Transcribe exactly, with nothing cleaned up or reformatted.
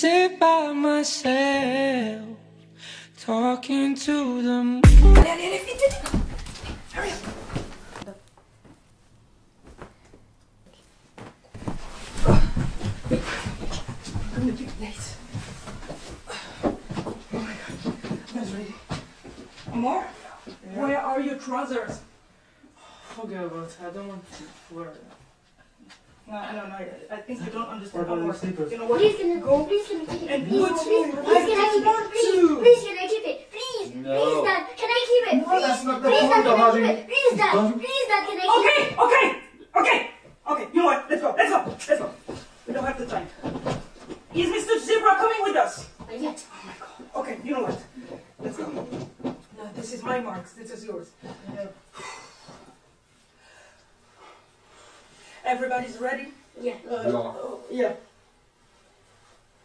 sit by myself, talking to the moon. Hurry up! I'm gonna be late. Oh my god. I'm not ready. Amor? Yeah. Where are your trousers? Forget about it. I don't want to wear it. No, no, no. I think you don't understand. What about Amor. your slippers? You know what? Please can I go? Please can I keep it? And Please, put please, you- please can I keep it? Please, please can I keep it? Please, No. please, Dad, can I keep it? No, Please, that's not the please, point Dad, of can I having- keep it? Please, Dad, Don't- please, Dad, can I keep Okay, it? okay, okay, okay. You know what? Let's go. Let's go. Let's go. We don't have the time. Is Mister Zebra coming with us? Not yet. Oh my god. Okay, you know what? Let's go. No, this is my marks. This is yours. Everybody's ready? Yeah. Uh, Yeah. oh, yeah.